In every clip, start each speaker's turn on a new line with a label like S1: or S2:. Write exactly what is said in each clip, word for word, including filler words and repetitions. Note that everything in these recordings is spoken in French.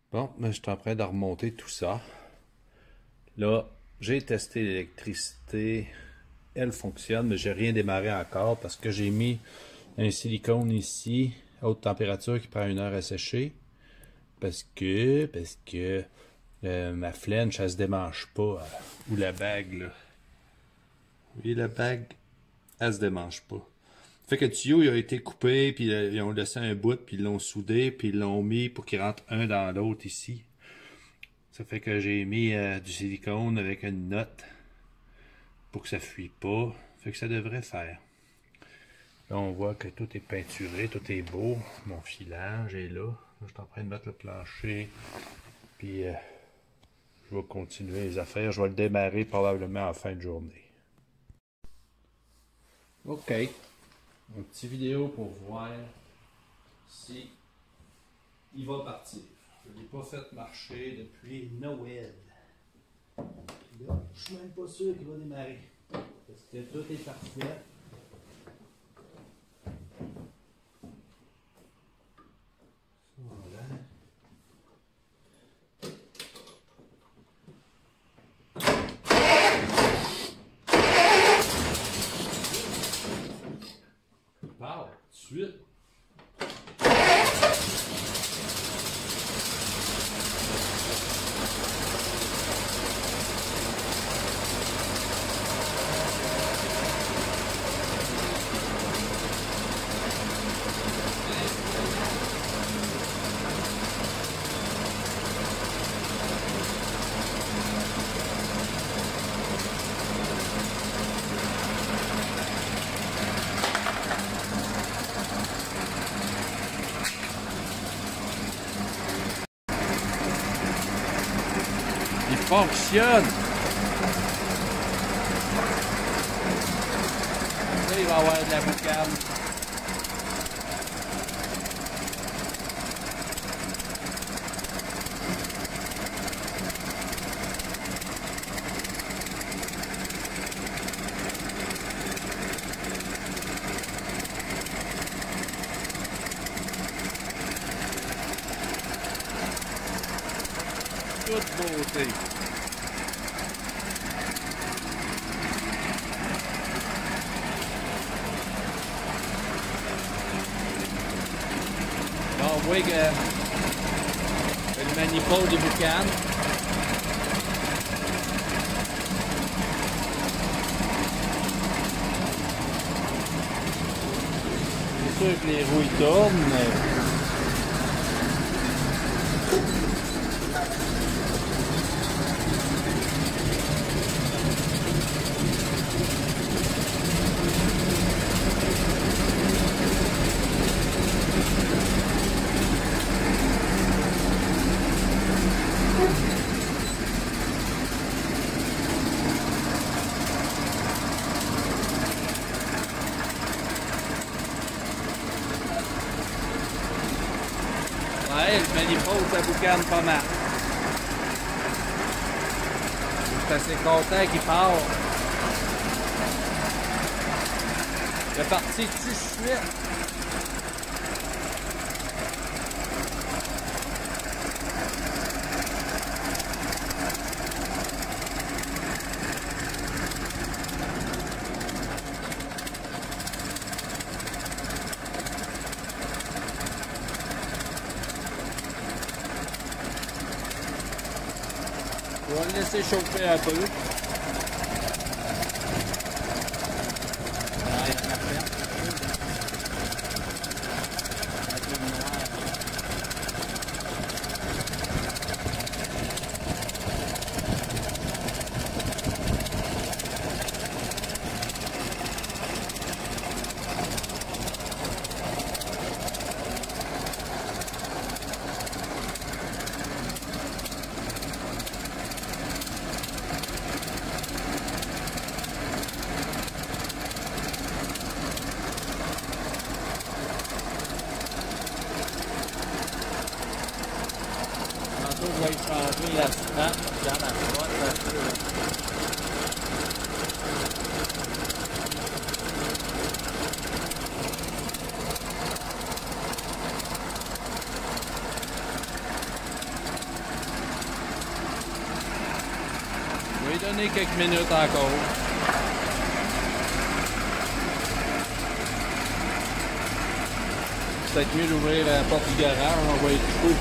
S1: Bon, ben, je suis en train de remonter tout ça. Là, j'ai testé l'électricité. Elle fonctionne, mais j'ai rien démarré encore parce que j'ai mis un silicone ici, haute température qui prend une heure à sécher. Parce que, parce que euh, ma flange, elle se démange pas. Euh, ou la bague, là. Oui, la bague, elle se démange pas. Fait que le tuyau, il a été coupé, puis euh, ils ont laissé un bout, puis ils l'ont soudé, puis ils l'ont mis pour qu'il rentre un dans l'autre ici. Ça fait que j'ai mis euh, du silicone avec une note pour que ça fuit pas. Fait que ça devrait faire. Là, on voit que tout est peinturé, tout est beau. Mon filage est là. Là, je suis en train de mettre le plancher. Puis, euh, je vais continuer les affaires. Je vais le démarrer probablement en fin de journée. OK. Une petite vidéo pour voir si il va partir. Je ne l'ai pas fait marcher depuis Noël. Puis là, je suis même pas sûr qu'il va démarrer. Parce que tout est parfait. Voilà. Il part tout de suite. Il fonctionne! Là, il va y avoir de la boucane. Toute beauté. Là, on voit que le manifold de boucan. C'est sûr que les roues ils tournent, mais... Ouais, le manifold, ça boucane pas mal. Je suis assez content qu'il part. Il est parti tout de suite. On va le laisser chauffer un peu. Ah, il y a de la perte. Un peu de noir. Tantôt, je vais changer la strap dans la boîte. vais donner quelques minutes encore. C'est peut-être mieux d'ouvrir la porte du garage, on va être chaud.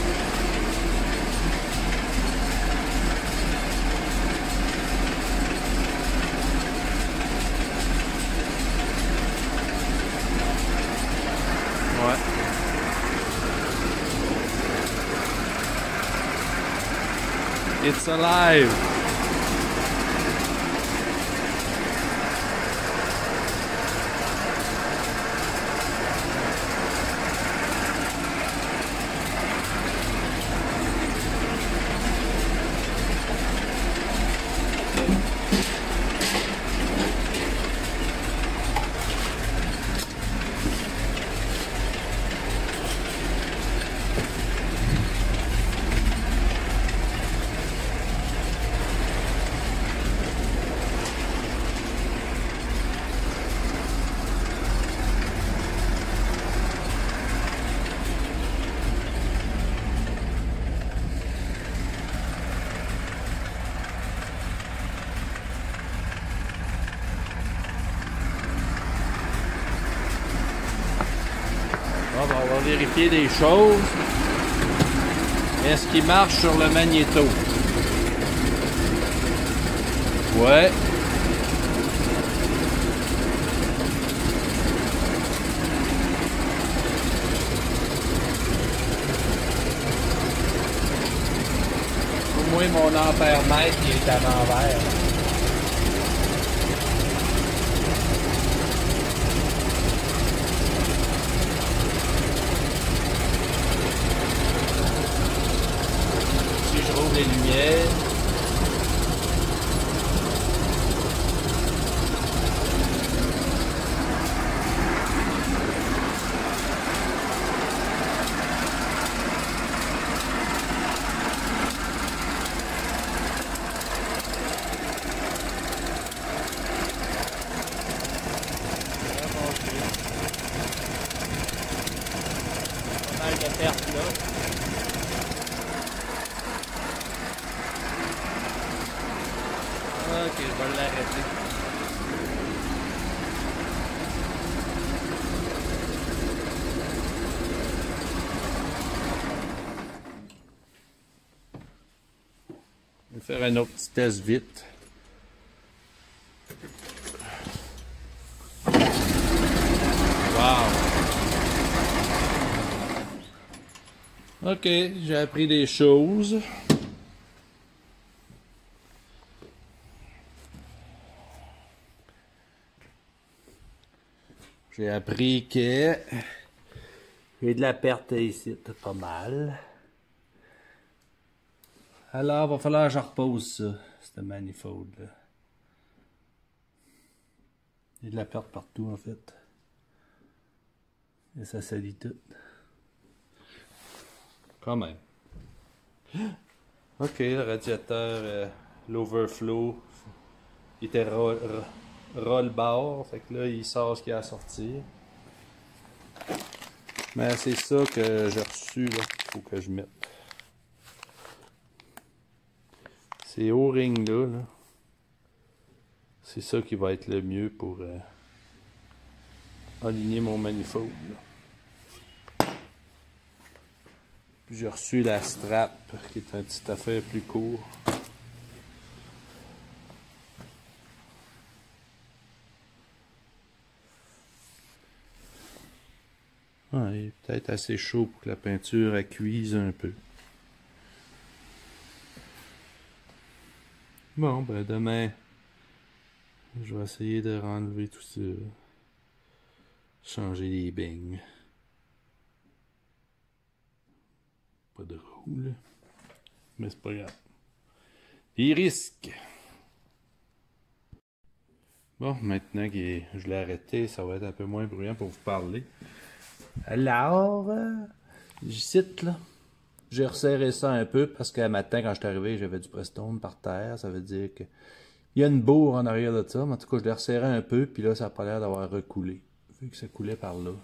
S1: Ouais. It's alive! Bon, ben, on va vérifier des choses. Est-ce qu'il marche sur le magnéto? Ouais. Au moins mon ampère-mètre il est à l'envers. Les lumières. Pas mal de pertes là. Ok, je vais l'arrêter. Je vais faire un autre petit test vite. Wow! Ok, j'ai appris des choses. J'ai appris que j'ai de la perte ici, pas mal. Alors, il va falloir que je repose ça, cette manifold-là. Il y a de la perte partout, en fait. Et ça salit tout. Quand même. Ok, le radiateur, euh, l'overflow, il était roll, roll bar, fait que là, il sort ce qu'il y a à sortir. Mais c'est ça que j'ai reçu, là, qu'il faut que je mette. Ces O-rings là, là c'est ça qui va être le mieux pour euh, aligner mon manifold. Là. Puis j'ai reçu la strap qui est un petit affaire plus court. Ah, il est peut-être assez chaud pour que la peinture elle cuise un peu. Bon, ben demain, je vais essayer de renlever tout ça. Changer les beignes. Pas de roue, là. Mais c'est pas grave. Il risque. Bon, maintenant que je l'ai arrêté, ça va être un peu moins bruyant pour vous parler. Alors, euh, j'y cite, là. J'ai resserré ça un peu parce qu'un matin, quand je suis arrivé, j'avais du Prestone par terre. Ça veut dire que il y a une bourre en arrière de ça. Mais en tout cas, je l'ai resserré un peu, puis là, ça n'a pas l'air d'avoir recoulé. Vu que ça coulait par là.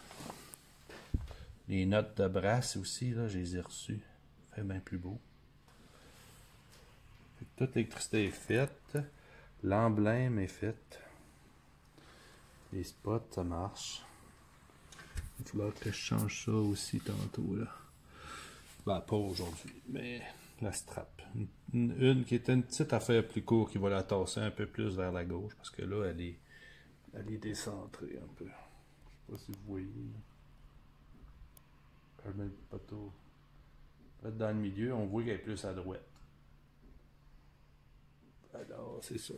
S1: Les notes de brasse aussi, là, je les ai reçues. Ça fait bien plus beau. toute l'électricité est faite. L'emblème est fait. Les spots, ça marche. Il va falloir que je change ça aussi tantôt, là. Ben, pas aujourd'hui, mais la strap. Une, une qui était une petite affaire plus courte qui va la tasser un peu plus vers la gauche, parce que là, elle est, elle est décentrée un peu. Je sais pas si vous voyez. Quand je mets le poteau dans le milieu, on voit qu'elle est plus à droite. Alors, c'est ça.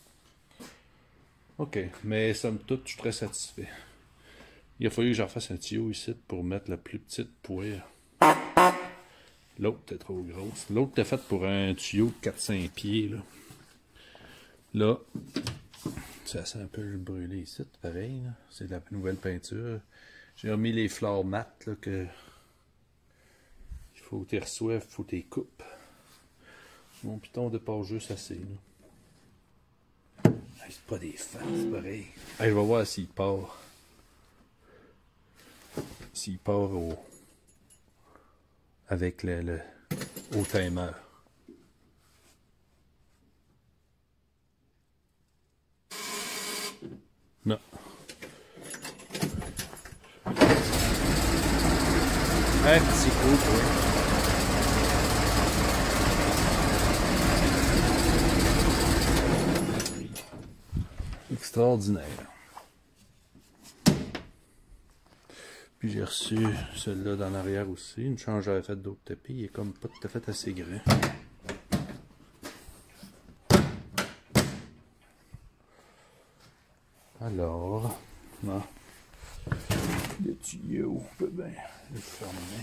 S1: Ok, mais somme toute, je suis très satisfait. Il a fallu que j'en fasse un tuyau ici pour mettre la plus petite poire. L'autre était trop grosse. L'autre était faite pour un tuyau de quatre cinq pieds. Là, là ça s'est un peu brûlé ici, pareil. C'est de la nouvelle peinture. J'ai remis les fleurs mates là, que il faut que tu reçoives, il faut que tu les coupes. Mon piton dépasse juste assez. Là. Hey, c'est pas des fans, c'est pareil. Hey, je vais voir s'il part. S'il part au... avec le, le au timer. Non. Un petit coup, oui. Extraordinaire. Puis j'ai reçu celui-là dans l'arrière aussi. Une chance j'avais fait d'autres tapis. Il est comme pas tout à fait assez grand. Alors, non. Le tuyau, on peut bien le fermer.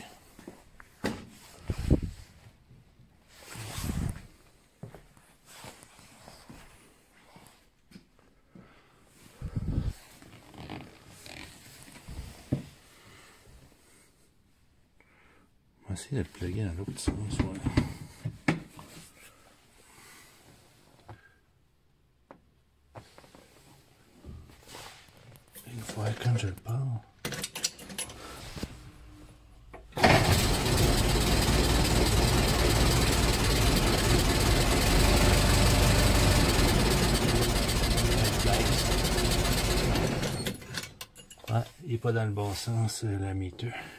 S1: On va essayer de le plugger dans l'autre sens. Ouais. Une fois comme je le pars. Ouais, il n'est pas dans le bon sens, la miteux.